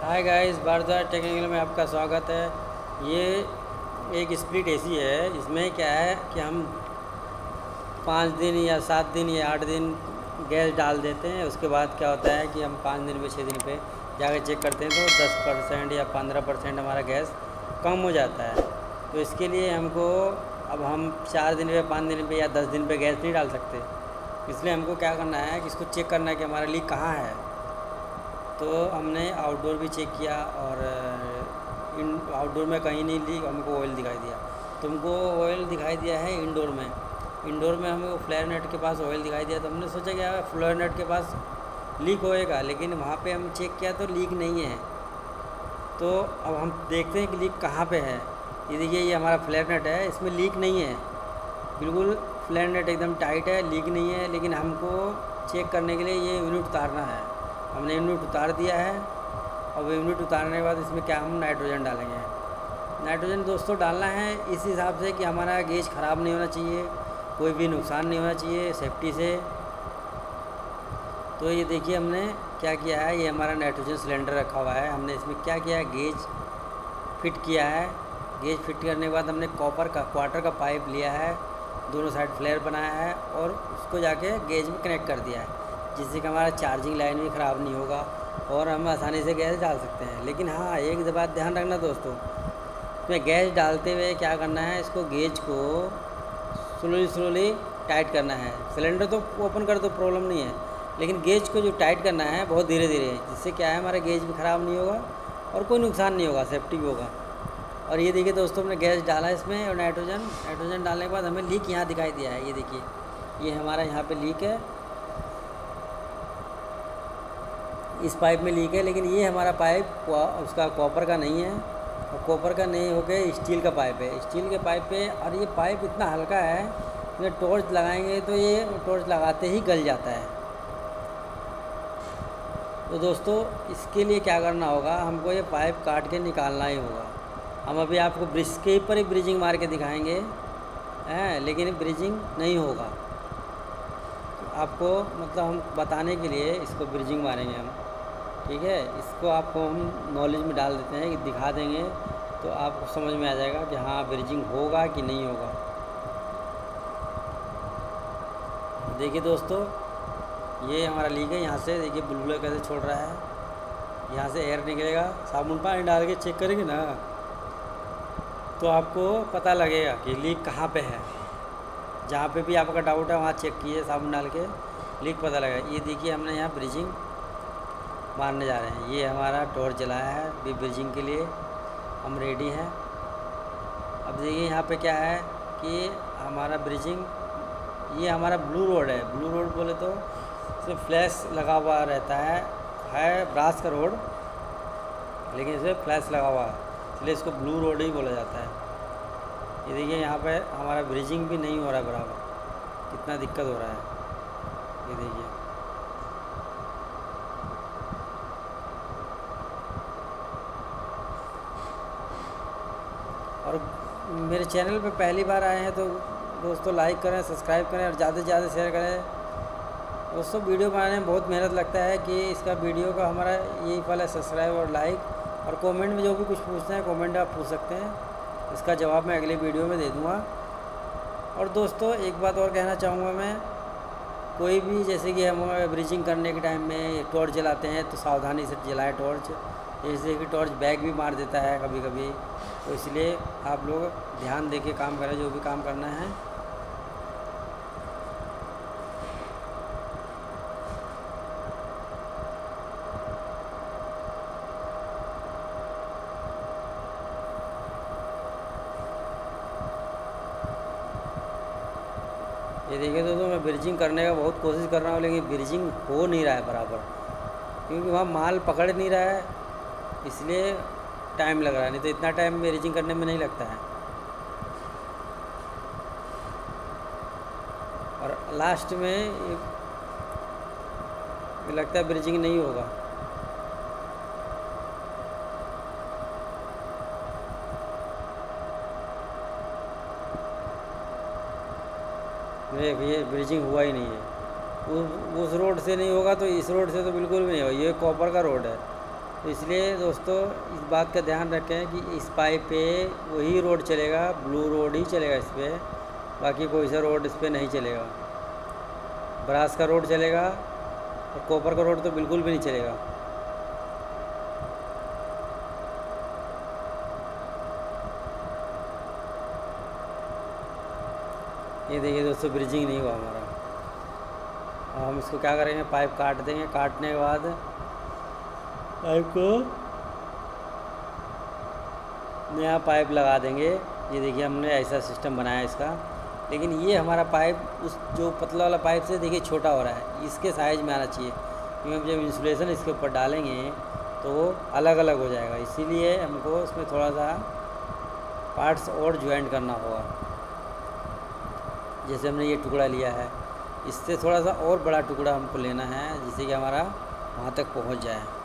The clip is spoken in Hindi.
हाय गाइस, भारद्वाज टेक्निकल में आपका स्वागत है। ये एक स्प्लिट एसी है। इसमें क्या है कि हम 5 दिन या 7 दिन या 8 दिन गैस डाल देते हैं। उसके बाद क्या होता है कि हम 5 दिन पे 6 दिन पे जाकर चेक करते हैं तो 10% या 15% हमारा गैस कम हो जाता है। तो इसके लिए हमको अब हम 4 दिन पे 5 दिन पे या 10 दिन पे गैस नहीं डाल सकते। इसलिए हमको क्या करना है कि इसको चेक करना है कि हमारा लीक कहाँ है। तो हमने आउटडोर भी चेक किया और इन आउटडोर में कहीं नहीं लीक हमको ऑयल दिखाई दिया। तुमको ऑयल दिखाई दिया है इंडोर में। इंडोर में हमको फ्लेयर नेट के पास ऑयल दिखाई दिया तो हमने सोचा क्या फ्लेयर नेट के पास लीक होएगा, लेकिन वहाँ पे हम चेक किया तो लीक नहीं है। तो अब हम देखते हैं कि लीक कहाँ पे है। ये देखिए, ये हमारा फ्लेयर नेट है, इसमें लीक नहीं है। बिल्कुल फ्लेयर नेट एकदम टाइट है, लीक नहीं है। लेकिन हमको चेक करने के लिए ये यूनिट उतारना है। हमने यूनिट उतार दिया है। और यूनिट उतारने के बाद इसमें क्या हम नाइट्रोजन डालेंगे। नाइट्रोजन दोस्तों डालना है इस हिसाब से कि हमारा गेज ख़राब नहीं होना चाहिए, कोई भी नुकसान नहीं होना चाहिए सेफ्टी से। तो ये देखिए हमने क्या किया है, ये हमारा नाइट्रोजन सिलेंडर रखा हुआ है। हमने इसमें क्या किया है, गेज फिट किया है। गेज फिट करने के बाद हमने कॉपर का क्वार्टर का पाइप लिया है, दोनों साइड फ्लेयर बनाया है और उसको जाके गेज में कनेक्ट कर दिया है, जिससे कि हमारा चार्जिंग लाइन भी ख़राब नहीं होगा और हम आसानी से गैस डाल सकते हैं। लेकिन हाँ, एक बात ध्यान रखना दोस्तों, इसमें गैस डालते हुए क्या करना है, इसको गेज को स्लोली टाइट करना है। सिलेंडर तो ओपन कर दो, प्रॉब्लम नहीं है, लेकिन गेज को जो टाइट करना है बहुत धीरे धीरे, जिससे क्या है हमारा गेज भी ख़राब नहीं होगा और कोई नुकसान नहीं होगा, सेफ्टी भी होगा। और ये देखिए दोस्तों, हमने गैस डाला इसमें और नाइट्रोजन डालने के बाद हमें लीक यहाँ दिखाई दिया है। ये देखिए, ये हमारा यहाँ पे लीक है, इस पाइप में लीक है। लेकिन ये हमारा पाइप उसका कॉपर का नहीं है, और कॉपर का नहीं होके स्टील का पाइप है। स्टील के पाइप पे, और ये पाइप इतना हल्का है कि टॉर्च लगाएंगे तो ये टॉर्च लगाते ही गल जाता है। तो दोस्तों, इसके लिए क्या करना होगा, हमको ये पाइप काट के निकालना ही होगा। हम अभी आपको ब्रिज के ऊपर ही ब्रिजिंग मार के दिखाएंगे हैं, लेकिन ब्रिजिंग नहीं होगा। आपको मतलब हम बताने के लिए इसको ब्रिजिंग मारेंगे हम, ठीक है। इसको आपको हम नॉलेज में डाल देते हैं कि दिखा देंगे तो आपको समझ में आ जाएगा कि हाँ ब्रिजिंग होगा कि नहीं होगा। देखिए दोस्तों, ये हमारा लीक है। यहाँ से देखिए बुलबुला कैसे छोड़ रहा है, यहाँ से एयर निकलेगा। साबुन पानी डाल के चेक करेंगे ना तो आपको पता लगेगा कि लीक कहाँ पे है। जहाँ पे भी आपका डाउट है वहाँ चेक कीजिए, साबुन डाल के लीक पता लगेगा। ये देखिए, हमने यहाँ ब्रिजिंग मारने जा रहे हैं। ये हमारा टॉर्च जलाया है भी ब्रिजिंग के लिए, हम रेडी हैं। अब देखिए यहाँ पे क्या है कि हमारा ब्रिजिंग, ये हमारा ब्लू रोड है। ब्लू रोड बोले तो इसमें फ्लैश लगा हुआ रहता है ब्रास का रोड, लेकिन इसमें फ्लैश लगा हुआ है, इसलिए इसको ब्लू रोड ही बोला जाता है। ये देखिए यहाँ पे हमारा ब्रिजिंग भी नहीं हो रहा है बराबर, कितना दिक्कत हो रहा है। ये देखिए, और मेरे चैनल पे पहली बार आए हैं तो दोस्तों लाइक करें, सब्सक्राइब करें और ज़्यादा से ज़्यादा शेयर करें। दोस्तों, वीडियो बनाने में बहुत मेहनत लगता है कि इसका वीडियो का हमारा यही फल है, सब्सक्राइब और लाइक। और कमेंट में जो भी कुछ पूछते हैं कमेंट आप पूछ सकते हैं, इसका जवाब मैं अगली वीडियो में दे दूँगा। और दोस्तों, एक बात और कहना चाहूँगा मैं, कोई भी जैसे कि हम ब्रिजिंग करने के टाइम में टॉर्च जलाते हैं तो सावधानी से जलाएं टॉर्च, जैसे कि टॉर्च बैग भी मार देता है कभी कभी। तो इसलिए आप लोग ध्यान दे के काम करें जो भी काम करना है। ये देखिए दोस्तों, मैं ब्रिजिंग करने का बहुत कोशिश कर रहा हूँ, लेकिन ब्रिजिंग हो नहीं रहा है बराबर, क्योंकि वहाँ माल पकड़ नहीं रहा है, इसलिए टाइम लग रहा है। नहीं तो इतना टाइम ब्रिजिंग करने में नहीं लगता है। और लास्ट में ये लगता है ब्रिजिंग नहीं होगा। ये ब्रिजिंग हुआ ही नहीं है। उस रोड से नहीं होगा तो इस रोड से तो बिल्कुल भी नहीं होगा। ये कॉपर का रोड है, तो इसलिए दोस्तों इस बात का ध्यान रखें कि इस पाइप पे वही रोड चलेगा, ब्लू रोड ही चलेगा इस पर, बाकी कोई सा रोड इस पर नहीं चलेगा। ब्रास का रोड चलेगा और कॉपर का रोड तो बिल्कुल भी नहीं चलेगा। ये देखिए दोस्तों, ब्रिजिंग नहीं हुआ हमारा। अब हम इसको क्या करेंगे, पाइप काट देंगे। काटने के बाद पाइप को नया पाइप लगा देंगे। ये देखिए हमने ऐसा सिस्टम बनाया इसका, लेकिन ये हमारा पाइप उस जो पतला वाला पाइप से देखिए छोटा हो रहा है, इसके साइज़ में आना चाहिए, क्योंकि हम जब इंसुलेशन इसके ऊपर डालेंगे तो वो अलग अलग हो जाएगा। इसीलिए हमको उसमें थोड़ा सा पार्ट्स और ज्वाइंट करना होगा। जैसे हमने ये टुकड़ा लिया है, इससे थोड़ा सा और बड़ा टुकड़ा हमको लेना है, जिससे कि हमारा वहाँ तक पहुँच जाए।